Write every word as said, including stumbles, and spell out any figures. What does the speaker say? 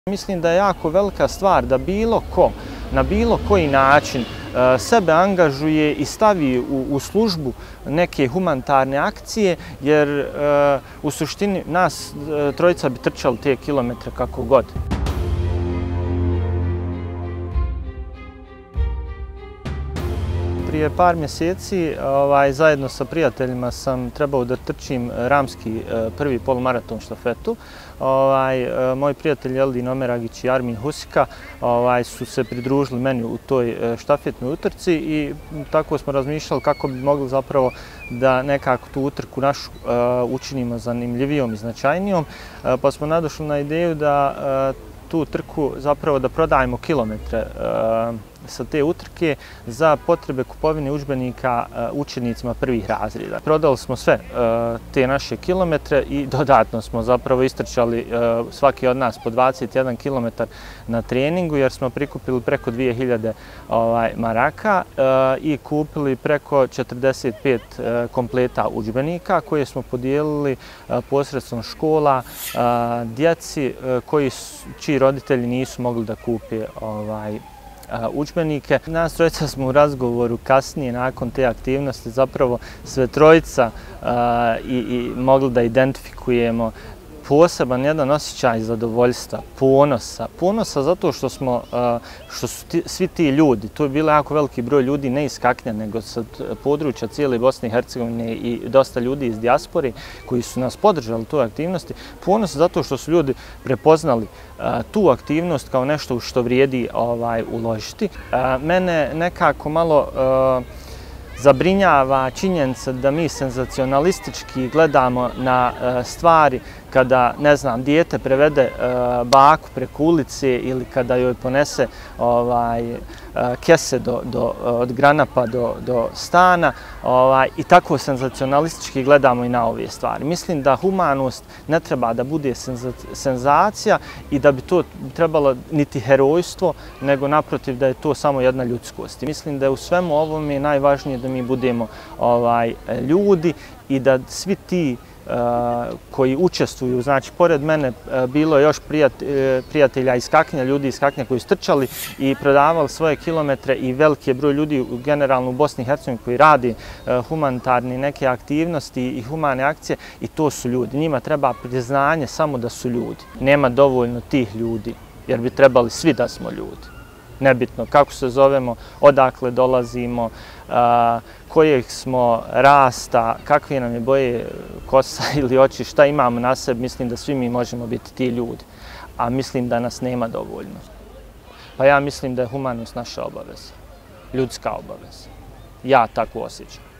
Mislim da je jako velika stvar da bilo ko, na bilo koji način sebe angažuje i stavi u, u službu neke humanitarne akcije, jer u suštini nas trojica bi trčali te kilometre kako god. Prije par mjeseci ovaj, zajedno sa prijateljima sam trebao da trčim ramski prvi polumaraton štafetu. Ovaj, moj prijatelj Eldin Omeragić i Armin Husika ovaj, su se pridružili meni u toj štafetnoj utrci i tako smo razmišljali kako bi mogli zapravo da nekako tu utrku našu uh, učinimo zanimljivijom i značajnijom, uh, pa smo nadošli na ideju da uh, tu trku zapravo da prodajemo kilometre uh, sa te utrke za potrebe kupovine udžbenika uh, učenicima prvih razreda. Prodali smo sve uh, te naše kilometre i dodatno smo zapravo istrčali uh, svaki od nas po dvadeset jedan kilometar na treningu, jer smo prikupili preko dvije hiljade ovaj, maraka uh, i kupili preko četrdeset pet uh, kompleta udžbenika koje smo podijelili uh, posredstvom škola uh, djeci uh, koji su, čiji roditelji nisu mogli da kupe ovaj, udžbenike. Nas trojica smo u razgovoru kasnije, nakon te aktivnosti, zapravo sve trojica uh, i, i mogli da identifikujemo poseban jedan osjećaj zadovoljstva, ponosa. Ponosa zato što smo, uh, što su ti, svi ti ljudi, tu je bilo jako veliki broj ljudi ne iz Kaknja, nego sa područja cijele Bosne i Hercegovine i dosta ljudi iz dijaspore koji su nas podržali u toj aktivnosti. Ponosa zato što su ljudi prepoznali uh, tu aktivnost kao nešto što vrijedi ovaj, uložiti. Uh, mene nekako malo uh, zabrinjava činjenica da mi senzacionalistički gledamo na uh, stvari kada, ne znam, dijete prevede uh, baku preko ulice ili kada joj ponese ovaj, uh, kese do, do, od granapa do, do stana ovaj, i tako senzacionalistički gledamo i na ove stvari. Mislim da humanost ne treba da bude senza, senzacija i da bi to trebalo niti herojstvo, nego naprotiv da je to samo jedna ljudskost. Mislim da je u svemu ovome najvažnije da mi budemo ovaj, ljudi i da svi ti Uh, koji učestvuju, znači pored mene uh, bilo je još prijat, uh, prijatelja iz Kaknja, ljudi iz Kaknja koji su trčali i prodavali svoje kilometre i veliki broj ljudi generalno u Bosni i Hercegovini koji radi uh, humanitarne neke aktivnosti i humane akcije i to su ljudi. Njima treba priznanje samo da su ljudi. Nema dovoljno tih ljudi jer bi trebali svi da smo ljudi. Nebitno kako se zovemo, odakle dolazimo, uh, kojeg smo rasta, kakve nam je boje kosa ili oči, šta imamo na sebi, mislim da svi mi možemo biti ti ljudi, a mislim da nas nema dovoljno. Pa ja mislim da je humanost naša obaveza, ljudska obaveza. Ja tako osjećam.